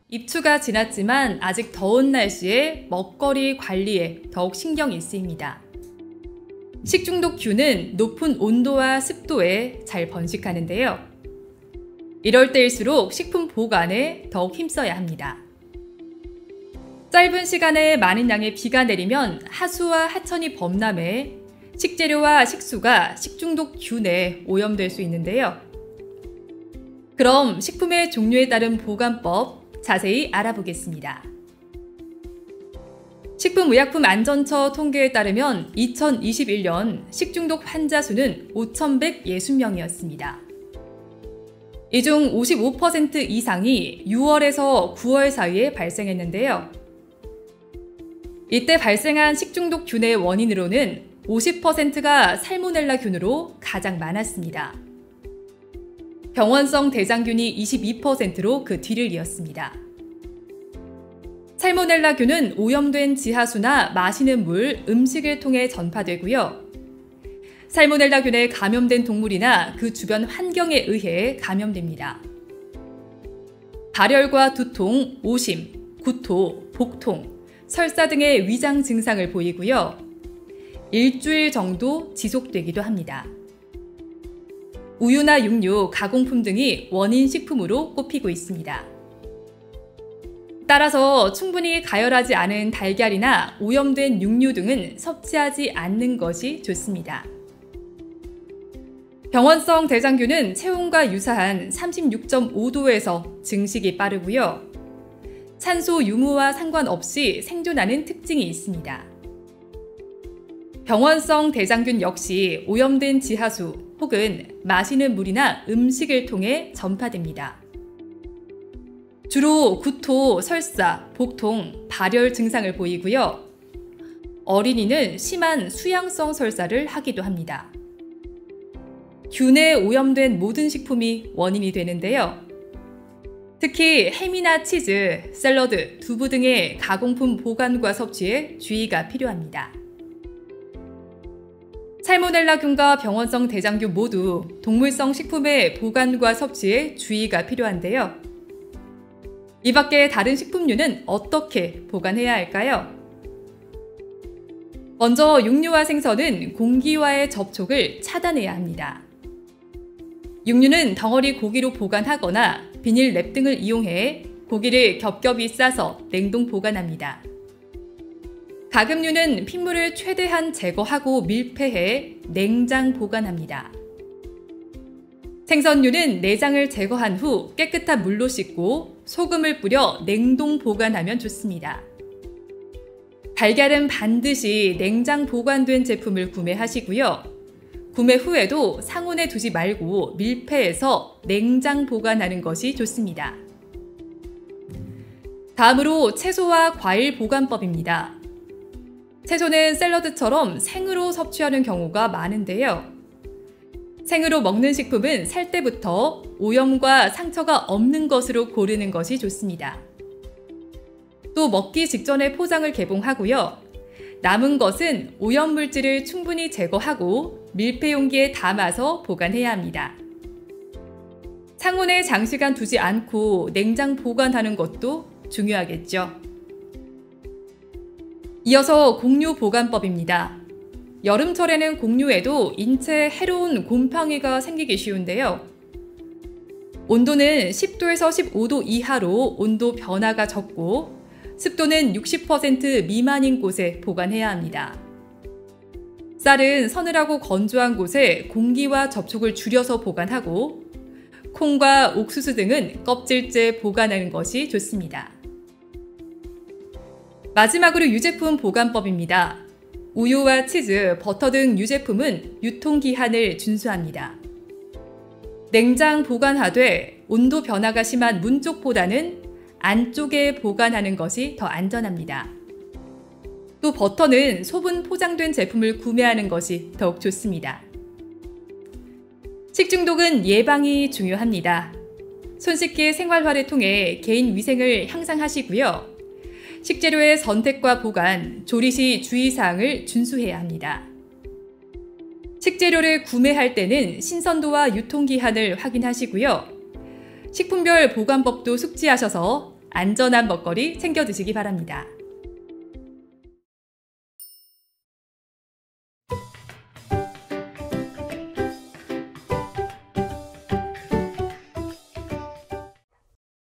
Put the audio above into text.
입추가 지났지만 아직 더운 날씨에 먹거리 관리에 더욱 신경이 쓰입니다. 식중독균은 높은 온도와 습도에 잘 번식하는데요. 이럴 때일수록 식품 보관에 더욱 힘써야 합니다. 짧은 시간에 많은 양의 비가 내리면 하수와 하천이 범람해 식재료와 식수가 식중독균에 오염될 수 있는데요. 그럼 식품의 종류에 따른 보관법 자세히 알아보겠습니다. 식품의약품안전처 통계에 따르면 2021년 식중독 환자 수는 5,160명이었습니다. 이 중 55% 이상이 6월에서 9월 사이에 발생했는데요. 이때 발생한 식중독균의 원인으로는 50%가 살모넬라균으로 가장 많았습니다. 병원성 대장균이 22%로 그 뒤를 이었습니다. 살모넬라균은 오염된 지하수나 마시는 물, 음식을 통해 전파되고요. 살모넬라균에 감염된 동물이나 그 주변 환경에 의해 감염됩니다. 발열과 두통, 오심, 구토, 복통, 설사 등의 위장 증상을 보이고요. 일주일 정도 지속되기도 합니다. 우유나 육류, 가공품 등이 원인 식품으로 꼽히고 있습니다. 따라서 충분히 가열하지 않은 달걀이나 오염된 육류 등은 섭취하지 않는 것이 좋습니다. 병원성 대장균은 체온과 유사한 36.5도에서 증식이 빠르고요. 산소 유무와 상관없이 생존하는 특징이 있습니다. 병원성 대장균 역시 오염된 지하수 혹은 마시는 물이나 음식을 통해 전파됩니다. 주로 구토, 설사, 복통, 발열 증상을 보이고요. 어린이는 심한 수양성 설사를 하기도 합니다. 균에 오염된 모든 식품이 원인이 되는데요. 특히 햄이나 치즈, 샐러드, 두부 등의 가공품 보관과 섭취에 주의가 필요합니다. 살모넬라균과 병원성 대장균 모두 동물성 식품의 보관과 섭취에 주의가 필요한데요. 이 밖에 다른 식품류는 어떻게 보관해야 할까요? 먼저 육류와 생선은 공기와의 접촉을 차단해야 합니다. 육류는 덩어리 고기로 보관하거나 비닐랩 등을 이용해 고기를 겹겹이 싸서 냉동 보관합니다. 가금류는 핏물을 최대한 제거하고 밀폐해 냉장 보관합니다. 생선류는 내장을 제거한 후 깨끗한 물로 씻고 소금을 뿌려 냉동 보관하면 좋습니다. 달걀은 반드시 냉장 보관된 제품을 구매하시고요. 구매 후에도 상온에 두지 말고 밀폐해서 냉장 보관하는 것이 좋습니다. 다음으로 채소와 과일 보관법입니다. 채소는 샐러드처럼 생으로 섭취하는 경우가 많은데요. 생으로 먹는 식품은 살 때부터 오염과 상처가 없는 것으로 고르는 것이 좋습니다. 또 먹기 직전에 포장을 개봉하고요. 남은 것은 오염물질을 충분히 제거하고 밀폐 용기에 담아서 보관해야 합니다. 상온에 장시간 두지 않고 냉장 보관하는 것도 중요하겠죠. 이어서 곡류 보관법입니다. 여름철에는 곡류에도 인체에 해로운 곰팡이가 생기기 쉬운데요. 온도는 10도에서 15도 이하로 온도 변화가 적고 습도는 60% 미만인 곳에 보관해야 합니다. 쌀은 서늘하고 건조한 곳에 공기와 접촉을 줄여서 보관하고 콩과 옥수수 등은 껍질째 보관하는 것이 좋습니다. 마지막으로 유제품 보관법입니다. 우유와 치즈, 버터 등 유제품은 유통기한을 준수합니다. 냉장 보관하되 온도 변화가 심한 문 쪽보다는 안쪽에 보관하는 것이 더 안전합니다. 또 버터는 소분 포장된 제품을 구매하는 것이 더욱 좋습니다. 식중독은 예방이 중요합니다. 손 씻기 생활화를 통해 개인 위생을 향상하시고요. 식재료의 선택과 보관, 조리 시 주의사항을 준수해야 합니다. 식재료를 구매할 때는 신선도와 유통기한을 확인하시고요. 식품별 보관법도 숙지하셔서 안전한 먹거리 챙겨 드시기 바랍니다.